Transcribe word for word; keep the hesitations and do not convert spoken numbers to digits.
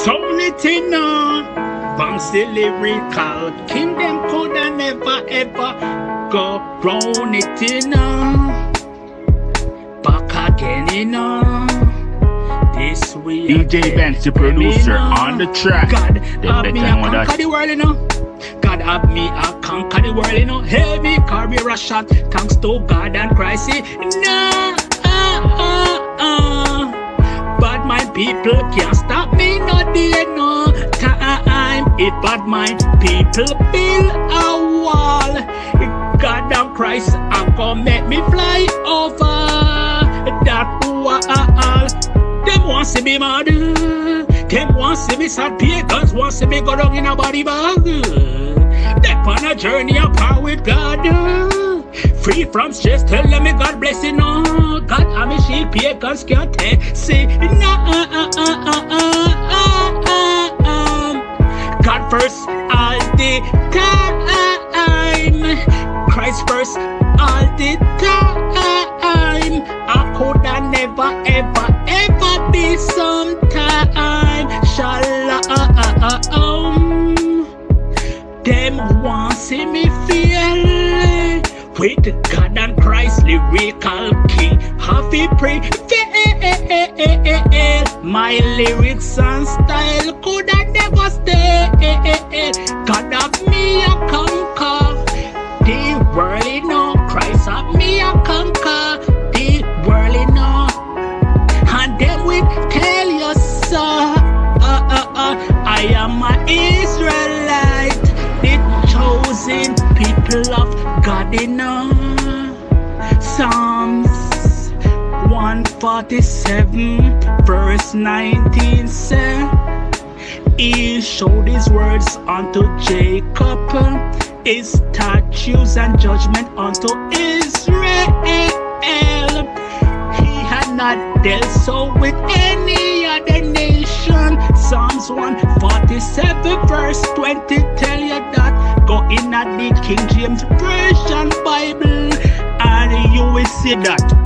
Sound it in on. Bounce the lyrical king, them coulda never ever go round it in on. Back again in on. This we D J Benz, the producer on the track. God They have better me a know that. conquer the world, you know. God have me a conquer the world, you know. Heavy career a shot, thanks to God and Christ. Nah, uh, uh, uh. Bad mind people can't stop me, not there no time. If bad mind people build a wall, God and Christ I gonna make me fly over that wall. Them want see me mad, them want see me sad, pagans want see me go down in a body bag. They on a journey apart with God, free from stress, tell them me God bless you, no. God and me shield, pagans can't take, say, nah, uh, uh, uh, uh, uh, uh, uh. God first all the time, Christ first all the time. I coulda never ever ever be sometime. Shalom. Them want see me feel with God and Christ, lyrical king. Happy pray, my lyrics and style coulda never stay. God have me a conquer the world, you know. Christ have me a conquer the world, you know. And them will tell you so. Uh, uh, uh, I am an Israelite, the chosen people of God, you know. Psalms one forty-seven verse nineteen said, He showed his words unto Jacob, his statutes and judgment unto Israel. He had not dealt so with any other nation. Psalms one forty-seven verse twenty tell you that. Go in at the King James Version Bible and you will see that